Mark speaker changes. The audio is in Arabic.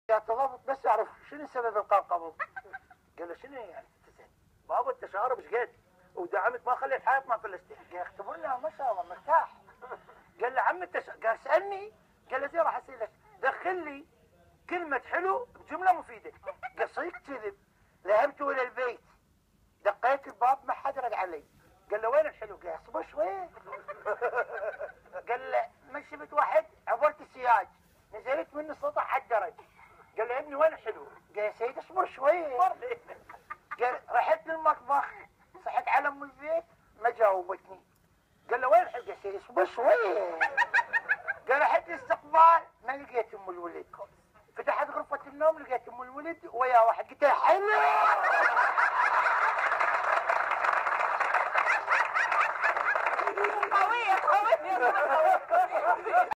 Speaker 1: يا تضابط بس اعرف شنو سبب القرقبه؟ قال له شنو يعني تسال؟ بابا انت شارب شقد ودعمت ما خليت حيط ما فلستها. قال اختبر لها ما شاء الله مرتاح. قال له عم انت قال سالني. قال له زين راح اسالك دخل لي كلمه حلو بجمله مفيده. قال صدق كذب. ذهبت الى البيت دقيت الباب ما حد رد علي. قال له وين الحلو؟ قال اصبر شوي. قال له ما شفت واحد عبرت السياج نزلت من السطح على الدرج. قال له يا ابني وين الحلو؟ قال يا سيد اصبر شوي. قال رحت للمطبخ صحت على ام البيت ما جاوبتني. قال له وين الحلو؟ قال يا سيد اصبر شوي. قال رحت الاستقبال ما لقيت ام الولد. فتحت غرفه النوم لقيت ام الولد ويا واحد. قلت له